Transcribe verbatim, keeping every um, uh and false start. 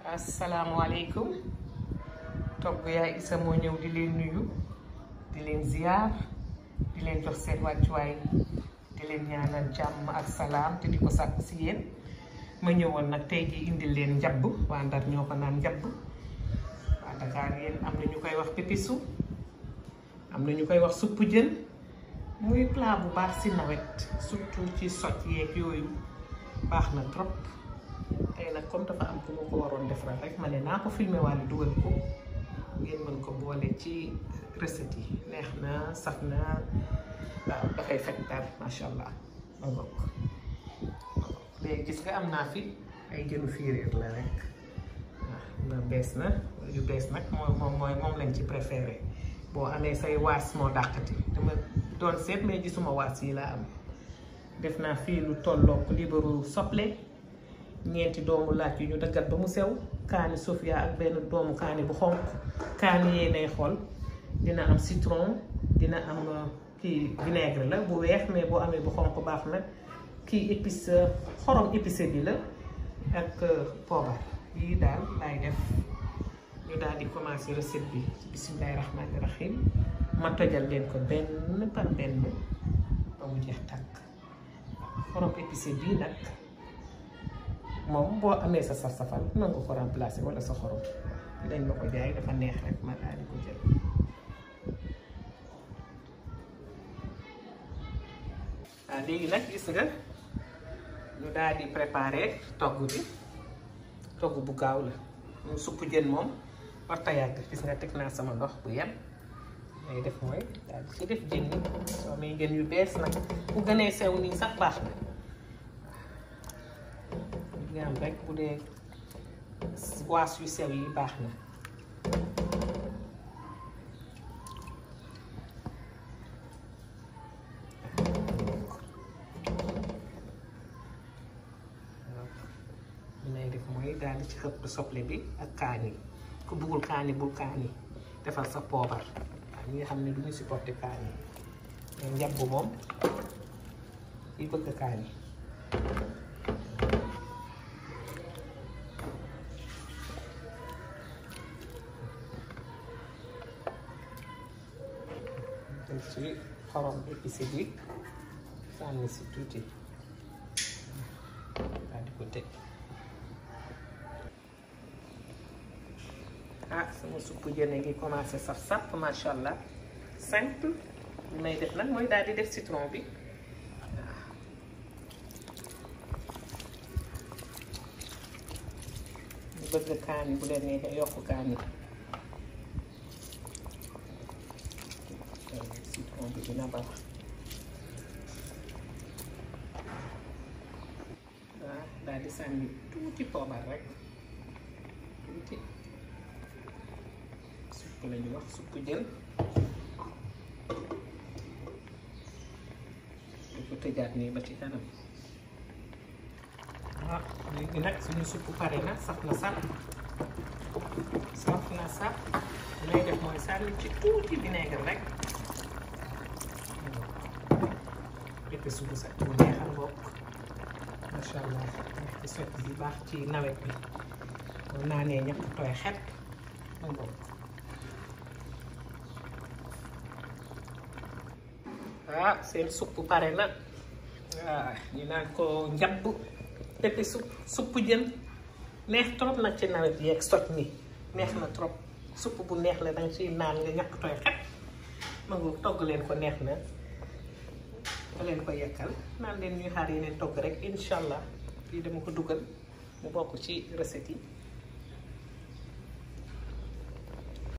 asalaamaaleykum togg yaay Issa moo ñëw di leen nuyu di leen ziar di leen jox seen wàccuwaay di leen ñaanal jàmm ak salaam te di ko sàkk si yéen ma ñëwoon nag tey ji indil leen njabb waa Ndar ñoo ko naan njabb waa Dakar yéen am na ñu koy wax pépisu am na ñu koy wax suppu jën muy plat bu baax si nawet surtout ci soj yeeg yooyu baax na trop. tey nag comme dafa am ku ma ko waroon defaral rek ma ne naa ko filmé waale dugal ko ngeen mën ko boole ci recette yi neex na saf na waaw dafay fekk daal macha allah ma bokk léegi gis nga am naa fi ay jënu fiiriir la rek waaw na bees na yu bees nag moom mooy moom lañ ci préféré boo amee say waas moo dàqati dama doon seet mais gisuma waas yi laa am def naa fii lu tollook libaru soble ñeenti doomu laaj yu ñu daggat ba mu sew kaani sofia ak benn doomu kaani bu xonq kaani yee nay xool dina am citron dina am kii vinaigre la bu weex mais boo amee bu xonq baax na kii épice xorom épicé bi la ak poobar yii daal laay def ñu daal di commencer recette bi bismillahi rahmaani rahim ma tojal leen ko benn par benn ba mu jeex tàkk xorom épicé bii nag moom boo amee sa saf-safal mën nga ko remplacer wala sa xorom dañ ma ko jaay dafa neex rek ma daal di ko jël waaw léegi nag gis nga ñu daal di préparer togg bi togg bu gaaw la ñu suppu jën moom warta yàgg gis nga teg naa sama ndox bu yem may def mooy daal di ci def jën yi soo may jën yu bees nag bu gënee sew nii sax baax na nga am rek bu dee waas yu sew yi baax na li may def mooy daal di ci xëpp soble bi ak kaani ku bëggul kaani bul kaani defal sa poobar waaw ñi nga xam ne du ñu supporté kaani mais njàbb moom yi bëgg kaani ci xorom épicé bi sànni si tuuti daal di ko teg ah sama suppu jën ngi commencé saf sàpp macha allah simple li may def nag mooy daal di def citron bi waaw ñu bëgg kaani bu leen neexee yokk kaani citron bi dina baax waaw daal di sànni tuuti poobar rek tuuti supp la ñu wax suppu jën di ko tëjaat nii ba ci kanam waaw léegi nag suñu supp pare na saf na saf saf na saf may def mooy sànni ci tuuti vinaigre rek lépp subu sax bu neexal bokk macha allah neex ci sot bi baax ci nawet bi boo naanee ñàkk tooy xet ma bokk ah seen supp pare na waaw ñu naan ko njabb lépp supp supp jën neex trop nag ci nawet bi ak sot mi neex na trop supp bu neex la danga ciy naan nga ñàkk tooy xet ma nga togg leen ko neex na ba leen ko yekkal naan leen ñuy xaar yeneen togg rek incha allah lii dama ko dugal mu bokk ci recette yi